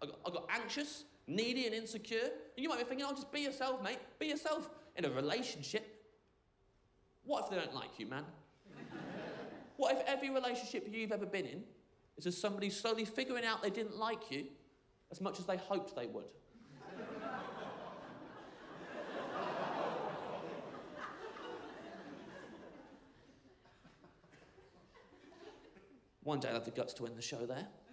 I got anxious, needy and insecure. And you might be thinking, oh, just be yourself, mate. Be yourself. In a relationship, what if they don't like you, man? What if every relationship you've ever been in is just somebody slowly figuring out they didn't like you as much as they hoped they would? One day I'll have the guts to end the show there.